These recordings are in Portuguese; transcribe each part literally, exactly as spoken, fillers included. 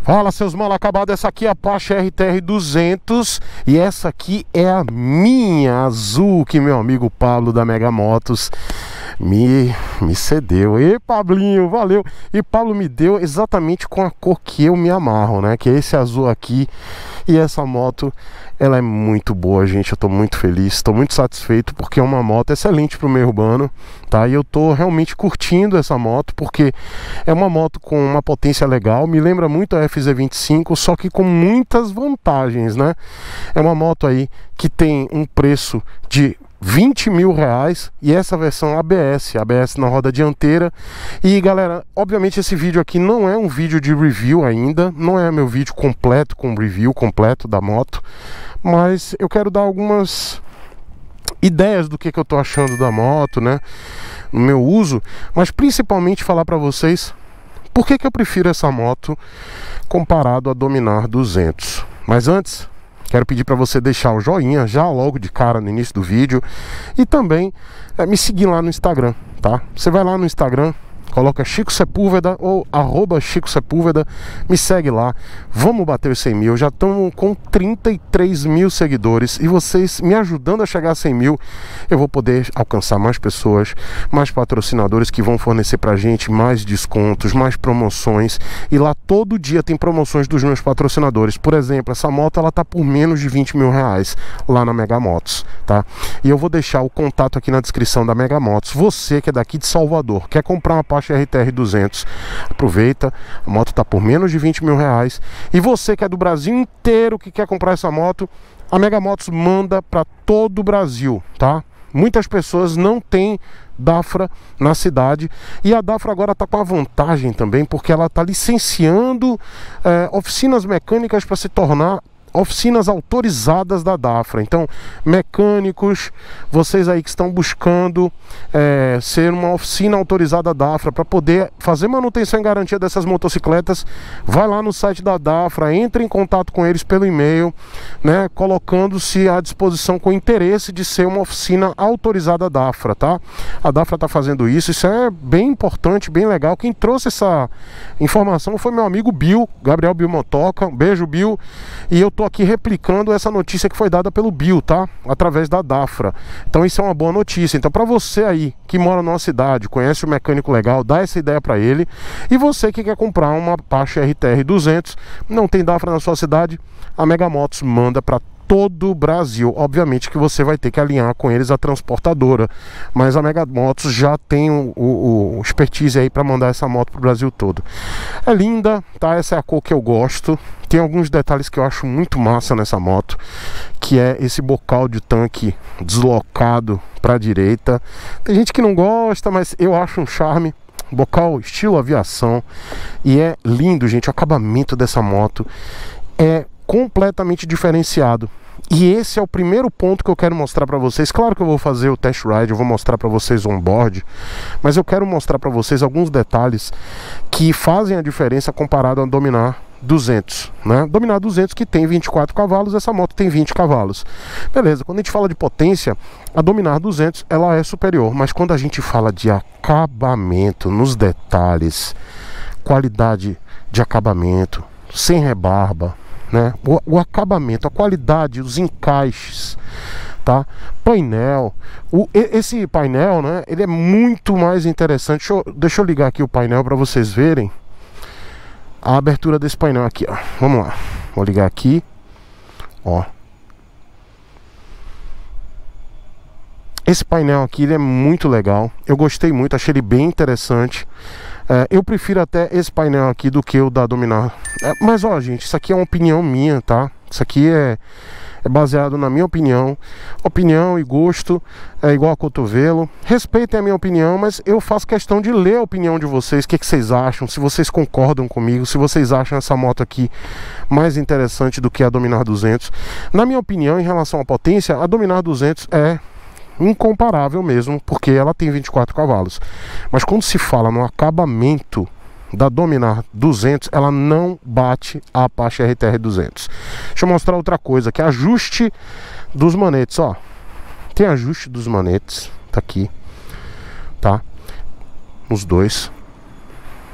Fala, seus mal acabados, essa aqui é a Apache R T R duzentos e essa aqui é a minha azul que meu amigo Pablo da Mega Motos me, me cedeu. E Pablinho, valeu! E Pablo me deu exatamente com a cor que eu me amarro, né? Que é esse azul aqui. E essa moto, ela é muito boa, gente. Eu tô muito feliz, tô muito satisfeito porque é uma moto excelente pro meio urbano, tá? E eu tô realmente curtindo essa moto porque é uma moto com uma potência legal, me lembra muito a F Z vinte e cinco, só que com muitas vantagens, né? É uma moto aí que tem um preço de vinte mil reais e essa versão A B S, A B S na roda dianteira. E galera, obviamente esse vídeo aqui não é um vídeo de review ainda, não é meu vídeo completo com review completo da moto, mas eu quero dar algumas ideias do que, que eu tô achando da moto, né, no meu uso, mas principalmente falar para vocês por que, que eu prefiro essa moto comparado a Dominar duzentos. Mas antes, quero pedir para você deixar o joinha já logo de cara no início do vídeo e também é, me seguir lá no Instagram, tá? Você vai lá no Instagram, coloca Chico Sepúlveda ou arroba Chico Sepúlveda, me segue lá, vamos bater os cem mil, já estamos com trinta e três mil seguidores e vocês me ajudando a chegar a cem mil, eu vou poder alcançar mais pessoas, mais patrocinadores que vão fornecer pra gente mais descontos, mais promoções, e lá todo dia tem promoções dos meus patrocinadores. Por exemplo, essa moto ela tá por menos de vinte mil reais lá na Mega Motos, tá? E eu vou deixar o contato aqui na descrição da Mega Motos. Você que é daqui de Salvador, quer comprar uma Apache R T R duzentos, aproveita, a moto está por menos de vinte mil reais. E você que é do Brasil inteiro que quer comprar essa moto, a Mega Motos manda para todo o Brasil, tá? Muitas pessoas não têm Dafra na cidade e a Dafra agora está com a vantagem também porque ela está licenciando é, oficinas mecânicas para se tornar oficinas autorizadas da Dafra. Então, mecânicos, vocês aí que estão buscando é, ser uma oficina autorizada da Dafra para poder fazer manutenção e garantia dessas motocicletas, vai lá no site da Dafra, entre em contato com eles pelo e-mail, né, colocando-se à disposição com interesse de ser uma oficina autorizada da Dafra, tá? A Dafra está fazendo isso, isso é bem importante, bem legal. Quem trouxe essa informação foi meu amigo Bill, Gabriel Bill Motoca. Um beijo, Bill. E eu tô aqui replicando essa notícia que foi dada pelo Bill, tá? Através da Dafra. Então isso é uma boa notícia. Então para você aí que mora numa cidade, conhece o mecânico legal, dá essa ideia para ele. E você que quer comprar uma Apache R T R duzentos, não tem Dafra na sua cidade, a Mega Motos manda para todo o Brasil. Obviamente que você vai ter que alinhar com eles a transportadora, mas a Mega Motos já tem o, o, o expertise aí para mandar essa moto pro Brasil todo. É linda, tá? Essa é a cor que eu gosto. Tem alguns detalhes que eu acho muito massa nessa moto, que é esse bocal de tanque deslocado para a direita. Tem gente que não gosta, mas eu acho um charme. Bocal estilo aviação, e é lindo, gente. O acabamento dessa moto é completamente diferenciado. E esse é o primeiro ponto que eu quero mostrar para vocês. Claro que eu vou fazer o test ride, eu vou mostrar para vocês on-board, mas eu quero mostrar para vocês alguns detalhes que fazem a diferença comparado a Dominar duzentos, né? Dominar duzentos que tem vinte e quatro cavalos, essa moto tem vinte cavalos. Beleza, quando a gente fala de potência, a Dominar duzentos ela é superior, mas quando a gente fala de acabamento, nos detalhes, qualidade de acabamento, sem rebarba, né? O, o acabamento, a qualidade, os encaixes, tá? Painel, o, esse painel, né? Ele é muito mais interessante. Deixa eu, deixa eu ligar aqui o painel para vocês verem a abertura desse painel aqui, ó. Vamos lá, vou ligar aqui, ó. Esse painel aqui, ele é muito legal. Eu gostei muito, achei ele bem interessante. É, eu prefiro até esse painel aqui do que o da Dominar. É, mas ó, gente, isso aqui é uma opinião minha, tá? Isso aqui é, é baseado na minha opinião. Opinião e gosto é igual a cotovelo. Respeitem a minha opinião, mas eu faço questão de ler a opinião de vocês. O que, que vocês acham? Se vocês concordam comigo, se vocês acham essa moto aqui mais interessante do que a Dominar duzentos. Na minha opinião, em relação à potência, a Dominar duzentos é incomparável mesmo, porque ela tem vinte e quatro cavalos. Mas quando se fala no acabamento da Dominar duzentos, ela não bate a Apache R T R duzentos. Deixa eu mostrar outra coisa, que é ajuste dos manetes, ó. Tem ajuste dos manetes, tá aqui, tá? Os dois.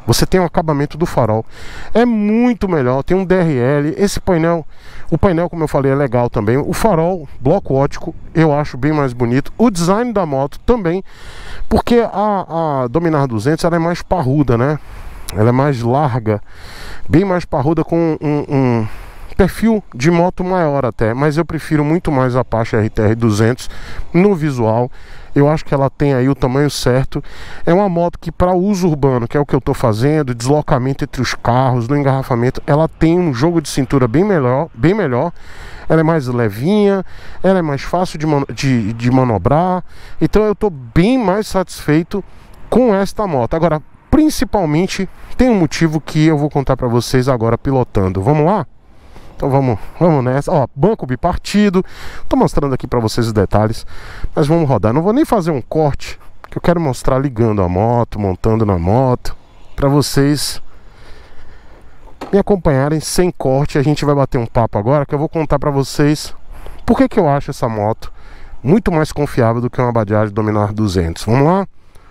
Você tem o acabamento do farol, é muito melhor, tem um D R L, esse painel, o painel, como eu falei, é legal também. O farol, bloco óptico, eu acho bem mais bonito. O design da moto também, porque a, a Dominar duzentos ela é mais parruda, né? Ela é mais larga, bem mais parruda, com um, um perfil de moto maior até. Mas eu prefiro muito mais a Apache R T R duzentos no visual. Eu acho que ela tem aí o tamanho certo. É uma moto que, para uso urbano, que é o que eu estou fazendo, deslocamento entre os carros, no engarrafamento, ela tem um jogo de cintura bem melhor, bem melhor. Ela é mais levinha, ela é mais fácil de, man de, de manobrar. Então eu estou bem mais satisfeito com esta moto. Agora, principalmente, tem um motivo que eu vou contar para vocês agora pilotando. Vamos lá? Então vamos, vamos nessa. Ó, banco bipartido. Tô mostrando aqui para vocês os detalhes, mas vamos rodar. Não vou nem fazer um corte, que eu quero mostrar ligando a moto, montando na moto, para vocês me acompanharem sem corte. A gente vai bater um papo agora, que eu vou contar para vocês por que que eu acho essa moto muito mais confiável do que uma Bajaj Dominar duzentos. Vamos lá?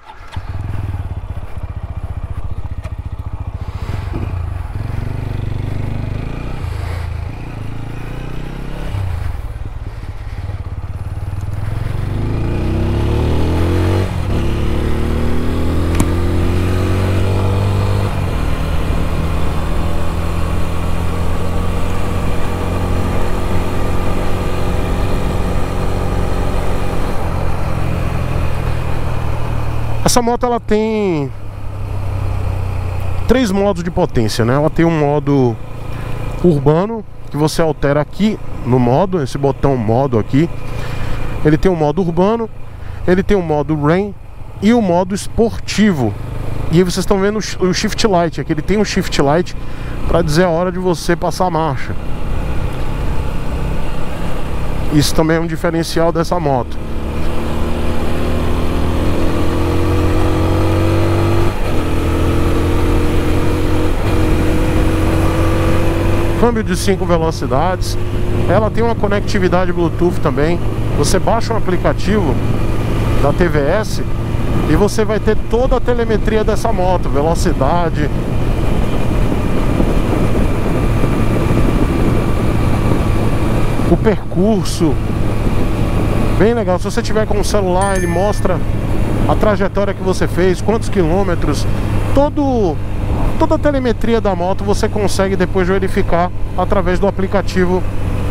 Essa moto ela tem três modos de potência, né? Ela tem um modo urbano, que você altera aqui no modo, esse botão modo aqui. Ele tem um modo urbano, ele tem um modo rain e o um modo esportivo. E aí vocês estão vendo o shift light aqui. Ele tem um shift light para dizer a hora de você passar a marcha. Isso também é um diferencial dessa moto. Câmbio de cinco velocidades. Ela tem uma conectividade Bluetooth também. Você baixa um aplicativo da T V S e você vai ter toda a telemetria dessa moto, velocidade, o percurso. Bem legal. Se você tiver com o celular, ele mostra a trajetória que você fez, quantos quilômetros, todo Toda a telemetria da moto você consegue depois verificar através do aplicativo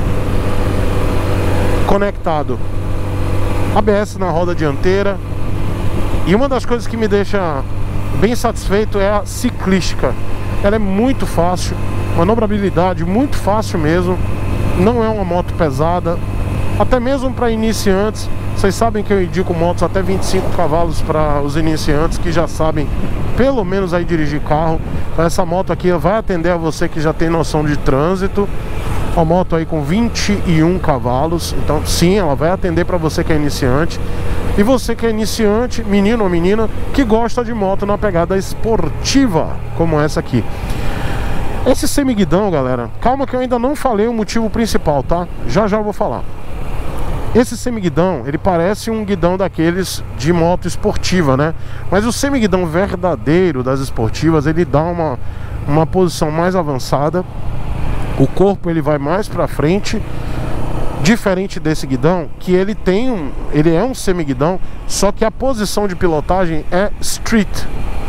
conectado. A B S na roda dianteira. E uma das coisas que me deixa bem satisfeito é a ciclística. Ela é muito fácil, manobrabilidade muito fácil mesmo. Não é uma moto pesada, até mesmo para iniciantes. Vocês sabem que eu indico motos até vinte e cinco cavalos para os iniciantes que já sabem pelo menos aí dirigir carro. Então essa moto aqui vai atender a você que já tem noção de trânsito. Uma moto aí com vinte e um cavalos. Então sim, ela vai atender para você que é iniciante. E você que é iniciante, menino ou menina, que gosta de moto na pegada esportiva, como essa aqui. Esse semiguidão, galera, calma que eu ainda não falei o motivo principal, tá? Já já eu vou falar. Esse semiguidão, ele parece um guidão daqueles de moto esportiva, né? Mas o semiguidão verdadeiro das esportivas, ele dá uma, uma posição mais avançada. O corpo ele vai mais pra frente. Diferente desse guidão, que ele tem um, ele é um semiguidão, só que a posição de pilotagem é street.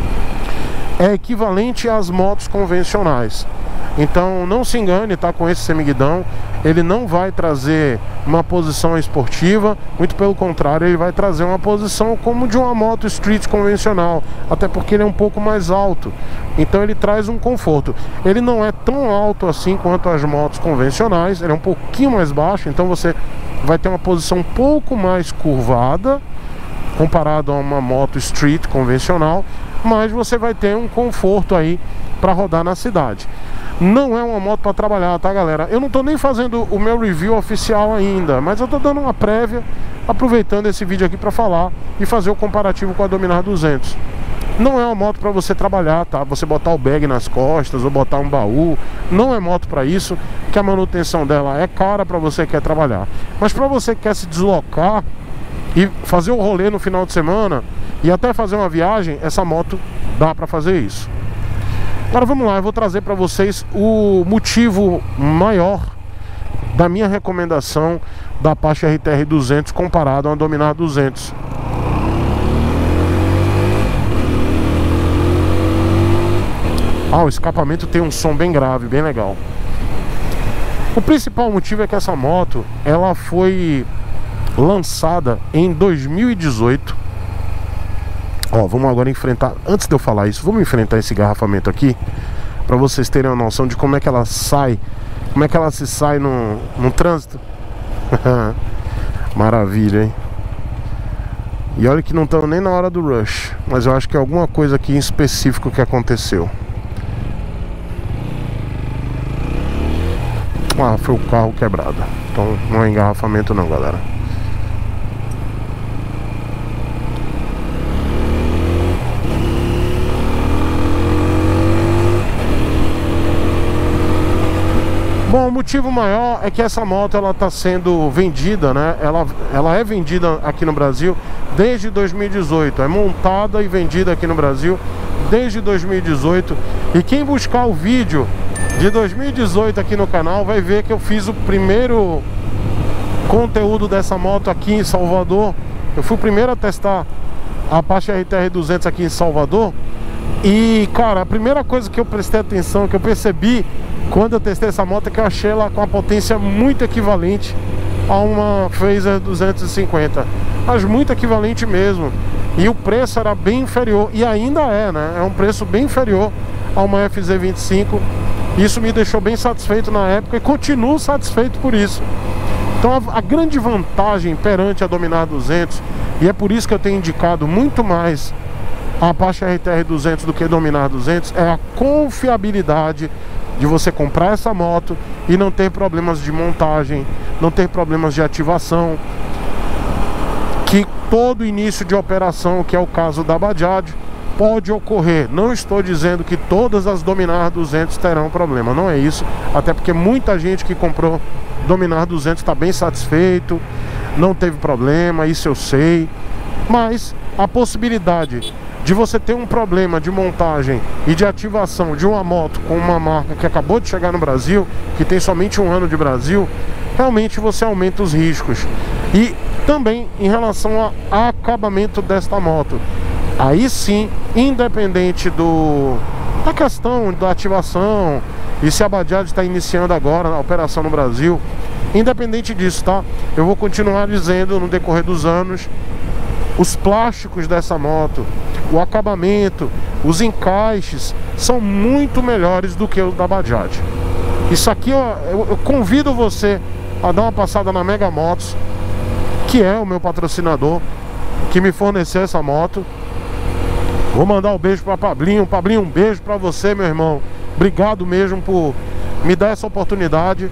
É equivalente às motos convencionais. Então não se engane, tá? Com esse semiguidão, ele não vai trazer uma posição esportiva, muito pelo contrário, ele vai trazer uma posição como de uma moto street convencional, até porque ele é um pouco mais alto. Então ele traz um conforto. Ele não é tão alto assim quanto as motos convencionais, ele é um pouquinho mais baixo, então você vai ter uma posição um pouco mais curvada comparado a uma moto street convencional, mas você vai ter um conforto aí para rodar na cidade. Não é uma moto para trabalhar, tá, galera? Eu não tô nem fazendo o meu review oficial ainda, mas eu tô dando uma prévia, aproveitando esse vídeo aqui para falar e fazer o comparativo com a Dominar duzentos. Não é uma moto para você trabalhar, tá? Você botar o bag nas costas ou botar um baú. Não é moto para isso, que a manutenção dela é cara para você que quer trabalhar. Mas para você que quer se deslocar e fazer o rolê no final de semana e até fazer uma viagem, essa moto dá para fazer isso. Agora vamos lá, eu vou trazer para vocês o motivo maior da minha recomendação da Apache R T R duzentos comparado a uma Dominar duzentos. Ah, o escapamento tem um som bem grave, bem legal. O principal motivo é que essa moto, ela foi lançada em dois mil e dezoito. Ó, vamos agora enfrentar, antes de eu falar isso, vamos enfrentar esse engarrafamento aqui, para vocês terem uma noção de como é que ela sai, como é que ela se sai no, no trânsito. Maravilha, hein? E olha que não estamos nem na hora do rush, mas eu acho que é alguma coisa aqui em específico que aconteceu. Ah, foi o carro quebrado. Então não é engarrafamento não, galera. Bom, o motivo maior é que essa moto ela está sendo vendida, né? Ela, ela é vendida aqui no Brasil desde dois mil e dezoito. É montada e vendida aqui no Brasil desde dois mil e dezoito. E quem buscar o vídeo de dois mil e dezoito aqui no canal vai ver que eu fiz o primeiro conteúdo dessa moto aqui em Salvador. Eu fui o primeiro a testar a Apache R T R duzentos aqui em Salvador. E, cara, a primeira coisa que eu prestei atenção, que eu percebi quando eu testei essa moto, é que eu achei ela com a potência muito equivalente a uma Phaser duzentos e cinquenta. Mas muito equivalente mesmo. E o preço era bem inferior. E ainda é, né? É um preço bem inferior a uma F Z vinte e cinco. Isso me deixou bem satisfeito na época e continuo satisfeito por isso. Então a, a grande vantagem perante a Dominar duzentos, e é por isso que eu tenho indicado muito mais a Apache R T R duzentos do que Dominar duzentos, é a confiabilidade de você comprar essa moto e não ter problemas de montagem, não ter problemas de ativação, que todo início de operação, que é o caso da Bajaj, pode ocorrer. Não estou dizendo que todas as Dominar duzentos terão problema, não é isso, até porque muita gente que comprou Dominar duzentos está bem satisfeito, não teve problema, isso eu sei. Mas a possibilidade de você ter um problema de montagem e de ativação de uma moto com uma marca que acabou de chegar no Brasil, que tem somente um ano de Brasil, realmente você aumenta os riscos. E também em relação ao acabamento desta moto, aí sim, independente do da questão da ativação, e se a Bajaj está iniciando agora a operação no Brasil, independente disso, tá? Eu vou continuar dizendo no decorrer dos anos, os plásticos dessa moto, o acabamento, os encaixes são muito melhores do que os da Bajaj. Isso aqui eu, eu, eu convido você a dar uma passada na Mega Motos, que é o meu patrocinador, que me forneceu essa moto. Vou mandar um beijo para Pablinho. Pablinho, um beijo para você, meu irmão. Obrigado mesmo por me dar essa oportunidade.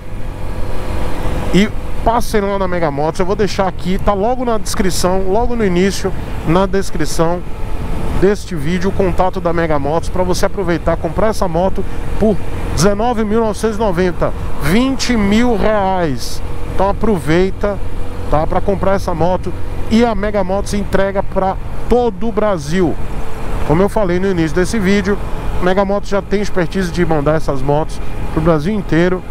E passem lá na Mega Motos. Eu vou deixar aqui, tá logo na descrição, logo no início, na descrição deste vídeo, o contato da Mega Motos, para você aproveitar, comprar essa moto por dezenove mil novecentos e noventa, vinte mil reais. Então aproveita, tá, para comprar essa moto. E a Mega Motos entrega para todo o Brasil. Como eu falei no início desse vídeo, a Mega Motos já tem expertise de mandar essas motos para o Brasil inteiro.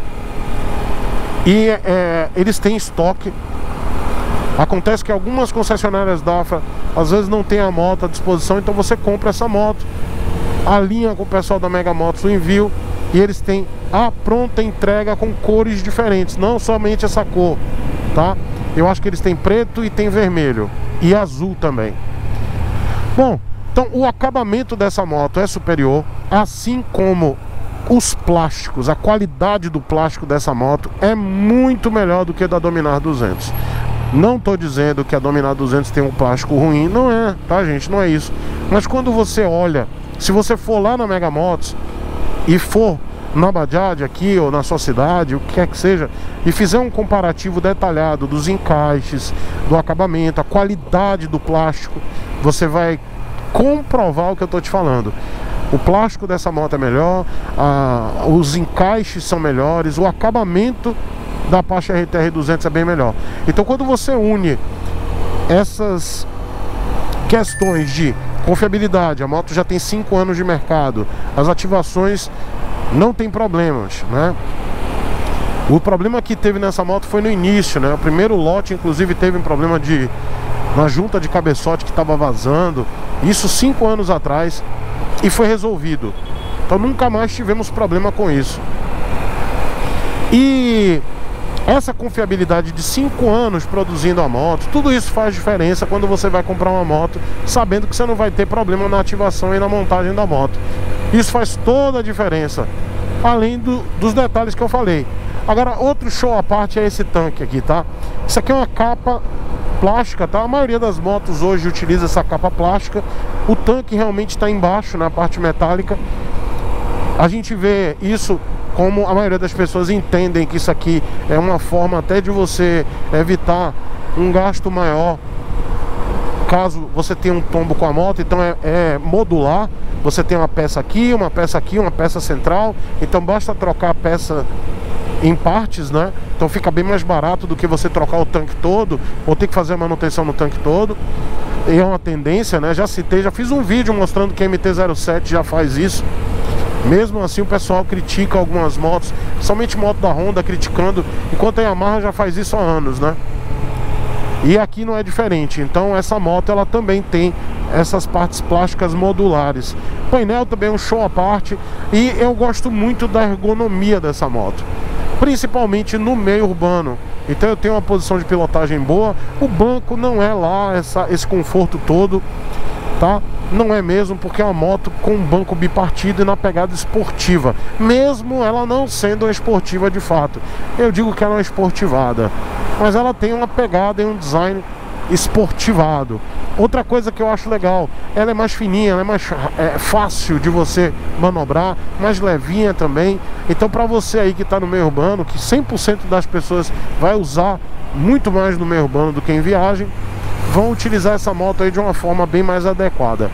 E é, eles têm estoque. Acontece que algumas concessionárias da Afra às vezes não tem a moto à disposição, então você compra essa moto, alinha com o pessoal da Mega Motos o envio, e eles têm a pronta entrega com cores diferentes, não somente essa cor, tá? Eu acho que eles têm preto e tem vermelho e azul também. Bom, então o acabamento dessa moto é superior, assim como os plásticos, a qualidade do plástico dessa moto é muito melhor do que a da Dominar duzentos. Não estou dizendo que a Dominar duzentos tem um plástico ruim, não é, tá, gente? Não é isso. Mas quando você olha, se você for lá na Mega Motos e for na Bajaj aqui ou na sua cidade, o que quer que seja, e fizer um comparativo detalhado dos encaixes, do acabamento, a qualidade do plástico, você vai comprovar o que eu estou te falando. O plástico dessa moto é melhor, a, os encaixes são melhores, o acabamento da Apache R T R duzentos é bem melhor. Então quando você une essas questões de Confiabilidade, a moto já tem cinco anos de mercado. As ativações não tem problemas, né? O problema que teve nessa moto foi no início, né? O primeiro lote, inclusive, teve um problema de uma junta de cabeçote que estava vazando. Isso cinco anos atrás e foi resolvido. Então nunca mais tivemos problema com isso. E essa confiabilidade de cinco anos produzindo a moto, tudo isso faz diferença quando você vai comprar uma moto, sabendo que você não vai ter problema na ativação e na montagem da moto. Isso faz toda a diferença, além do, dos detalhes que eu falei. Agora, outro show à parte é esse tanque aqui, tá? Isso aqui é uma capa plástica, tá? A maioria das motos hoje utiliza essa capa plástica. O tanque realmente está embaixo, na parte metálica. A gente vê isso como a maioria das pessoas entendem que isso aqui é uma forma até de você evitar um gasto maior caso você tenha um tombo com a moto. Então é, é modular. Você tem uma peça aqui, uma peça aqui, uma peça central. Então basta trocar a peça em partes, né? Então fica bem mais barato do que você trocar o tanque todo ou ter que fazer a manutenção no tanque todo. E é uma tendência, né? Já citei, já fiz um vídeo mostrando que a M T zero sete já faz isso. Mesmo assim o pessoal critica algumas motos, somente moto da Honda criticando, enquanto a Yamaha já faz isso há anos, né? E aqui não é diferente. Então essa moto ela também tem essas partes plásticas modulares. O painel também é um show à parte. E eu gosto muito da ergonomia dessa moto, principalmente no meio urbano. Então eu tenho uma posição de pilotagem boa. O banco não é lá essa, esse conforto todo, tá? Não é mesmo, porque é uma moto com um banco bipartido e na pegada esportiva, mesmo ela não sendo uma esportiva de fato. Eu digo que ela é uma esportivada, mas ela tem uma pegada e um design esportivado. Outra coisa que eu acho legal, ela é mais fininha, ela é mais é, fácil de você manobrar, mais levinha também. Então para você aí que está no meio urbano, que cem por cento das pessoas vai usar muito mais no meio urbano do que em viagem, vão utilizar essa moto aí de uma forma bem mais adequada.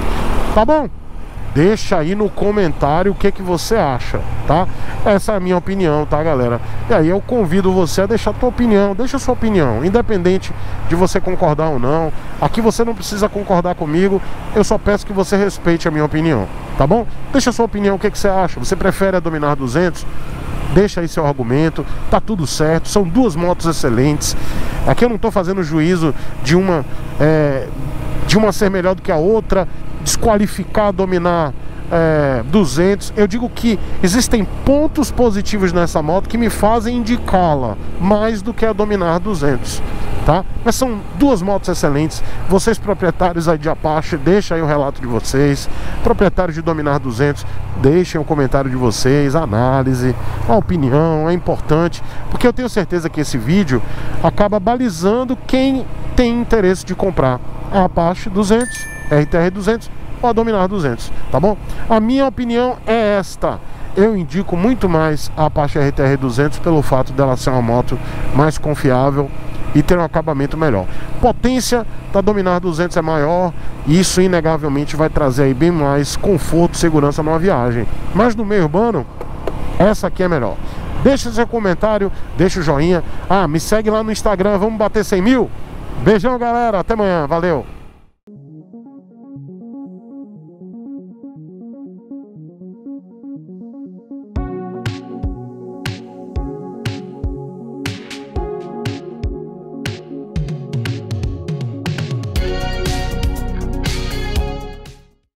Tá bom? Deixa aí no comentário o que que você acha, tá? Essa é a minha opinião, tá, galera? E aí eu convido você a deixar a tua opinião. Deixa a sua opinião, independente de você concordar ou não. Aqui você não precisa concordar comigo. Eu só peço que você respeite a minha opinião, tá bom? Deixa a sua opinião, o que que você acha? Você prefere a Dominar duzentos? Deixa aí seu argumento, tá tudo certo. São duas motos excelentes. Aqui eu não tô fazendo juízo de uma é, de uma ser melhor do que a outra, desqualificar a Dominar é, duzentos. Eu digo que existem pontos positivos nessa moto que me fazem indicá-la mais do que a Dominar duzentos, tá? Mas são duas motos excelentes. Vocês proprietários aí de Apache, deixem aí o relato de vocês. Proprietários de Dominar duzentos, deixem o comentário de vocês, a análise, a opinião, é importante, porque eu tenho certeza que esse vídeo acaba balizando quem tem interesse de comprar a Apache duzentos, R T R duzentos ou a Dominar duzentos, tá bom? A minha opinião é esta. Eu indico muito mais a Apache R T R duzentos pelo fato dela ser uma moto mais confiável e ter um acabamento melhor. Potência da Dominar duzentos é maior e isso inegavelmente vai trazer aí bem mais conforto e segurança numa viagem. Mas no meio urbano, essa aqui é melhor. Deixa seu comentário, deixa o joinha. Ah, me segue lá no Instagram, vamos bater cem mil? Beijão, galera, até amanhã, valeu!